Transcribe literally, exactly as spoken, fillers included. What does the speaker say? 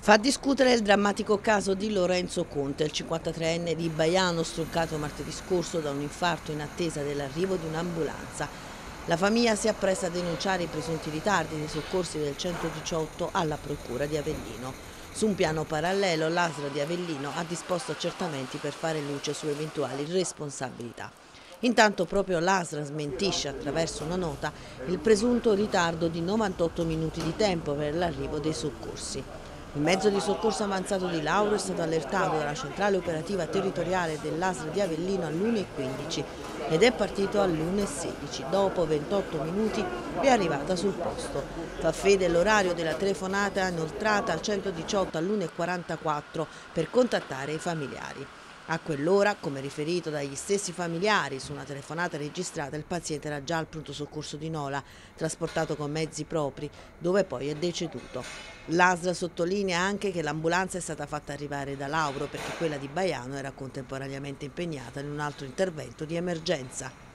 Fa discutere il drammatico caso di Lorenzo Conte, il cinquantatreenne di Baiano stroncato martedì scorso da un infarto in attesa dell'arrivo di un'ambulanza. La famiglia si appresta a denunciare i presunti ritardi dei soccorsi del centodiciotto alla procura di Avellino. Su un piano parallelo l'A S L di Avellino ha disposto accertamenti per fare luce su eventuali responsabilità. Intanto proprio l'A S L smentisce attraverso una nota il presunto ritardo di novantotto minuti di tempo per l'arrivo dei soccorsi. Il mezzo di soccorso avanzato di Lauro è stato allertato dalla centrale operativa territoriale dell'A S L di Avellino all'una e quindici ed è partito all'una e sedici. Dopo ventotto minuti è arrivata sul posto. Fa fede l'orario della telefonata inoltrata al centodiciotto all'una e quarantaquattro per contattare i familiari. A quell'ora, come riferito dagli stessi familiari su una telefonata registrata, il paziente era già al pronto soccorso di Nola, trasportato con mezzi propri, dove poi è deceduto. L'A S L sottolinea anche che l'ambulanza è stata fatta arrivare da Lauro perché quella di Baiano era contemporaneamente impegnata in un altro intervento di emergenza.